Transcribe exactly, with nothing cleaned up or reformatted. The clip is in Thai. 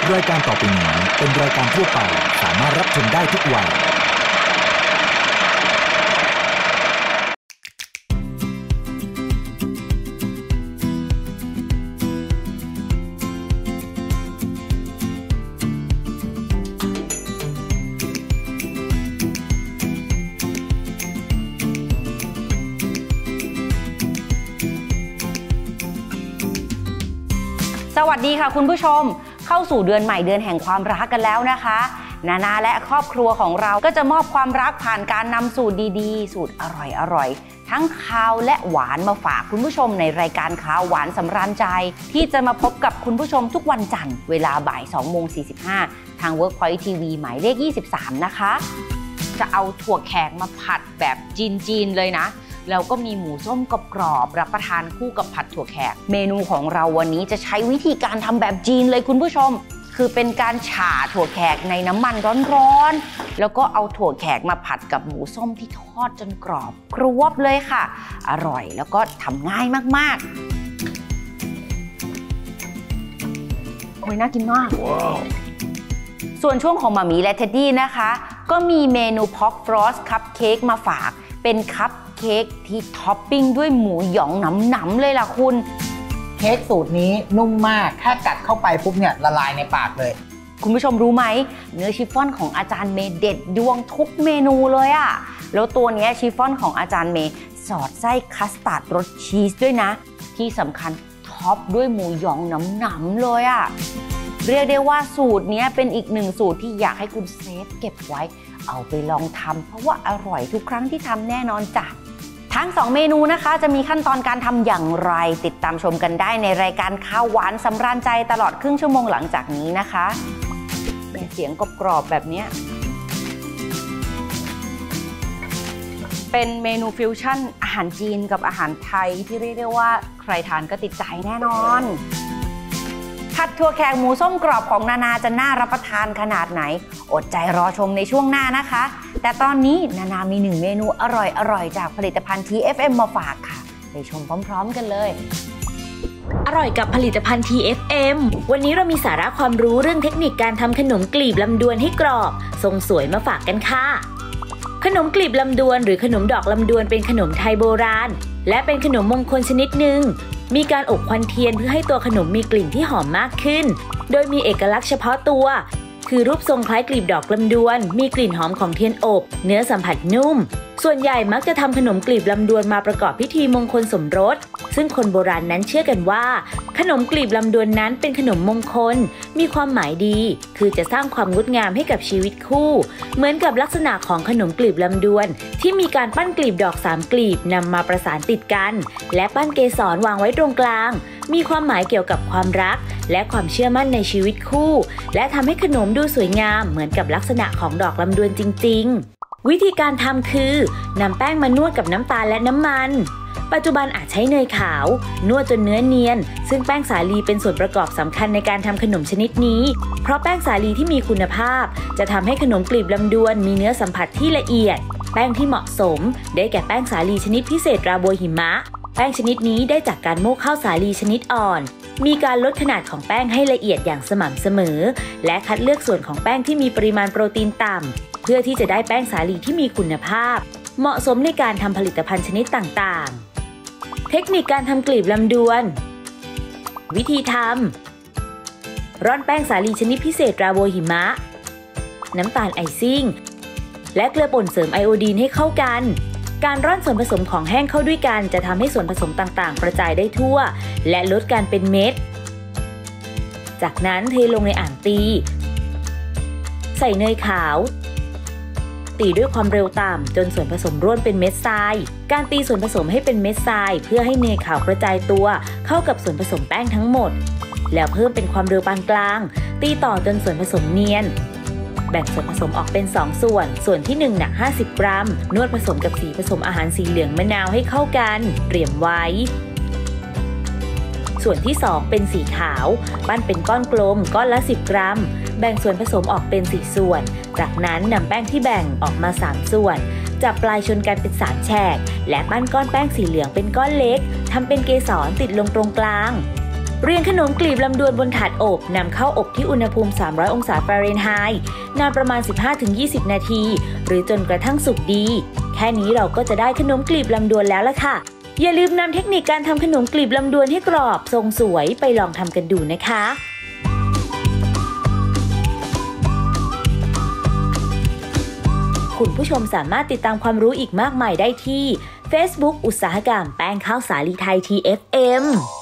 รายการต่อไปนี้เป็นรายการทั่วไปสามารถรับชมได้ทุกวัยสวัสดีค่ะคุณผู้ชมเข้าสู่เดือนใหม่เดือนแห่งความรักกันแล้วนะคะนานาและครอบครัวของเราก็จะมอบความรักผ่านการนำสูตรดีๆสูตรอร่อยๆทั้งคาวและหวานมาฝากคุณผู้ชมในรายการคาวหวานสำราญใจที่จะมาพบกับคุณผู้ชมทุกวันจันทร์เวลาบ่าย สองโมงสี่สิบห้า ทาง Workpoint ที วี หมายเลขยี่สิบสามนะคะจะเอาถั่วแขกมาผัดแบบจีนๆเลยนะแล้วก็มีหมูส้มกรอบๆรับประทานคู่กับผัดถั่วแขกเมนูของเราวันนี้จะใช้วิธีการทำแบบจีนเลยคุณผู้ชมคือเป็นการฉ่าถั่วแขกในน้ำมันร้อนๆแล้วก็เอาถั่วแขกมาผัดกับหมูส้มที่ทอดจนกรอบกรอบเลยค่ะอร่อยแล้วก็ทำง่ายมากๆโอ้ยน่ากินมาก wow. ส่วนช่วงของหม่ามีและเท็ดดี้นะคะก็มีเมนูพ็อกฟรอสคัพเค้กมาฝากเป็นคัพเค้กที่ท็อปปิ้งด้วยหมูหยองหนำๆเลยล่ะคุณเค้กสูตรนี้นุ่มมากแค่กัดเข้าไปปุ๊บเนี่ยละลายในปากเลยคุณผู้ชมรู้ไหมเนื้อชิฟฟ่อนของอาจารย์เมย์เด็ดดวงทุกเมนูเลยอะแล้วตัวนี้ชิฟฟ่อนของอาจารย์เมย์สอดไส้คัสตาร์ดรสชีสด้วยนะที่สำคัญท็อปด้วยหมูหยองหนำๆเลยอะเรียกได้ว่าสูตรนี้เป็นอีกหนึ่งสูตรที่อยากให้คุณเซฟเก็บไว้เอาไปลองทำเพราะว่าอร่อยทุกครั้งที่ทำแน่นอนจ้ะทั้งสองเมนูนะคะจะมีขั้นตอนการทำอย่างไรติดตามชมกันได้ในรายการข้าวหวานสำราญใจตลอดครึ่งชั่วโมงหลังจากนี้นะคะเป็นเสียงกรอบๆแบบนี้เป็นเมนูฟิวชั่นอาหารจีนกับอาหารไทยที่เรียกได้ว่าใครทานก็ติดใจแน่นอนผัดถั่วแขกหมูส้มกรอบของนานาจะน่ารับประทานขนาดไหนอดใจรอชมในช่วงหน้านะคะแต่ตอนนี้นานามีหนึ่งเมนูอร่อยๆจากผลิตภัณฑ์ ที เอฟ เอ็ม มาฝากค่ะไปชมพร้อมๆกันเลยอร่อยกับผลิตภัณฑ์ ที เอฟ เอ็ม วันนี้เรามีสาระความรู้เรื่องเทคนิคการทำขนมกลีบลำดวนให้กรอบทรงสวยมาฝากกันค่ะขนมกลีบลำดวนหรือขนมดอกลำดวนเป็นขนมไทยโบราณและเป็นขนมมงคลชนิดหนึ่งมีการอบควันเทียนเพื่อให้ตัวขนมมีกลิ่นที่หอมมากขึ้นโดยมีเอกลักษณ์เฉพาะตัวคือรูปทรงคล้ายกลีบดอกลำดวนมีกลิ่นหอมของเทียนอบเนื้อสัมผัสนุ่มส่วนใหญ่มักจะทำขนมกลีบลำดวนมาประกอบพิธีมงคลสมรสซึ่งคนโบราณนั้นเชื่อกันว่าขนมกลีบลำดวนนั้นเป็นขนมมงคลมีความหมายดีคือจะสร้างความงดงามให้กับชีวิตคู่เหมือนกับลักษณะของขนมกลีบลำดวนที่มีการปั้นกลีบดอกสามกลีบนำมาประสานติดกันและปั้นเกสรวางไว้ตรงกลางมีความหมายเกี่ยวกับความรักและความเชื่อมั่นในชีวิตคู่และทำให้ขนมดูสวยงามเหมือนกับลักษณะของดอกลำดวนจริงๆวิธีการทำคือนำแป้งมานวดกับน้ำตาลและน้ำมันปัจจุบันอาจใช้เนยขาวนวดจนเนื้อเนียนซึ่งแป้งสาลีเป็นส่วนประกอบสำคัญในการทำขนมชนิดนี้เพราะแป้งสาลีที่มีคุณภาพจะทำให้ขนมกลีบลำดวนมีเนื้อสัมผัสที่ละเอียดแป้งที่เหมาะสมได้แก่แป้งสาลีชนิดพิเศษราโบหิมะแป้งชนิดนี้ได้จากการโม่ข้าวสาลีชนิดอ่อนมีการลดขนาดของแป้งให้ละเอียดอย่างสม่ำเสมอและคัดเลือกส่วนของแป้งที่มีปริมาณโปรตีนต่ำเพื่อที่จะได้แป้งสาลีที่มีคุณภาพเหมาะสมในการทำผลิตภัณฑ์ชนิดต่างๆเทคนิคการทำกลีบลำดวนวิธีทำร่อนแป้งสาลีชนิดพิเศษราโบหิมะน้ำตาลไอซิ่งและเกลือป่นเสริมไอโอดีนให้เข้ากันการร่อนส่วนผสมของแห้งเข้าด้วยกันจะทำให้ส่วนผสมต่างๆกระจายได้ทั่วและลดการเป็นเม็ดจากนั้นเทลงในอ่างตีใส่เนยขาวตีด้วยความเร็วต่ำจนส่วนผสมร่วนเป็นเม็ดทรายการตีส่วนผสมให้เป็นเม็ดทรายเพื่อให้เนยขาวกระจายตัวเข้ากับส่วนผสมแป้งทั้งหมดแล้วเพิ่มเป็นความเร็วปานกลางตีต่อจนส่วนผสมเนียนแบ่งส่วนผสมออกเป็นสองส่วนส่วนที่หนึ่งหนักห้าสิบกรัมนวดผสมกับสีผสมอาหารสีเหลืองมะนาวให้เข้ากันเตรียมไว้ส่วนที่สองเป็นสีขาวปั้นเป็นก้อนกลมก้อนละสิบกรัมแบ่งส่วนผสมออกเป็นสี่ส่วนจากนั้นนำแป้งที่แบ่งออกมาสามส่วนจับปลายชนกันเป็นสามแฉกและปั้นก้อนแป้งสีเหลืองเป็นก้อนเล็กทำเป็นเกสรติดลงตรงกลางเรียงขนมกลีบลำดวนบนถาดอบนำเข้าอบที่อุณหภูมิสามร้อยองศาฟาเรนไฮต์นานประมาณ สิบห้าถึงยี่สิบ นาทีหรือจนกระทั่งสุกดีแค่นี้เราก็จะได้ขนมกลีบลำดวนแล้วล่ะค่ะอย่าลืมนำเทคนิคการทำขนมกลีบลำดวนให้กรอบทรงสวยไปลองทำกันดูนะคะคุณผู้ชมสามารถติดตามความรู้อีกมากมายได้ที่ Facebook อุตสาหกรรมแป้งข้าวสาลีไทย ที เอฟ เอ็ม